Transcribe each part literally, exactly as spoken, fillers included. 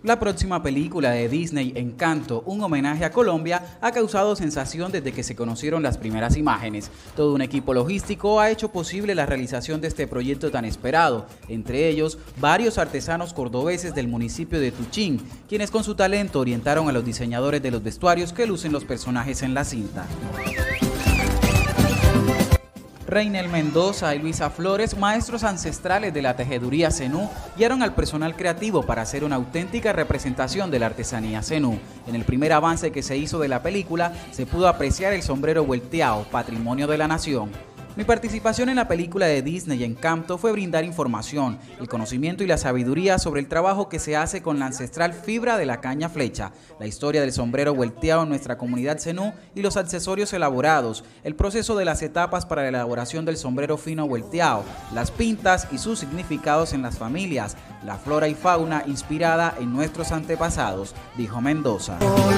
La próxima película de Disney, Encanto, un homenaje a Colombia, ha causado sensación desde que se conocieron las primeras imágenes. Todo un equipo logístico ha hecho posible la realización de este proyecto tan esperado, entre ellos varios artesanos cordobeses del municipio de Tuchín, quienes con su talento orientaron a los diseñadores de los vestuarios que lucen los personajes en la cinta. Reinel Mendoza y Luisa Flores, maestros ancestrales de la tejeduría zenú, guiaron al personal creativo para hacer una auténtica representación de la artesanía zenú. En el primer avance que se hizo de la película, se pudo apreciar el sombrero vuelteado, patrimonio de la nación. Mi participación en la película de Disney Encanto fue brindar información, el conocimiento y la sabiduría sobre el trabajo que se hace con la ancestral fibra de la caña flecha, la historia del sombrero vuelteado en nuestra comunidad zenú y los accesorios elaborados, el proceso de las etapas para la elaboración del sombrero fino vuelteado, las pintas y sus significados en las familias, la flora y fauna inspirada en nuestros antepasados, dijo Mendoza.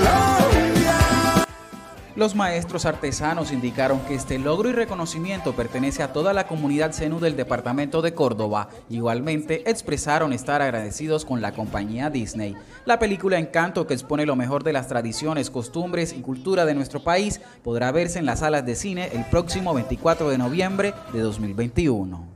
Los maestros artesanos indicaron que este logro y reconocimiento pertenece a toda la comunidad zenú del departamento de Córdoba. Igualmente expresaron estar agradecidos con la compañía Disney. La película Encanto, que expone lo mejor de las tradiciones, costumbres y cultura de nuestro país, podrá verse en las salas de cine el próximo veinticuatro de noviembre de dos mil veintiuno.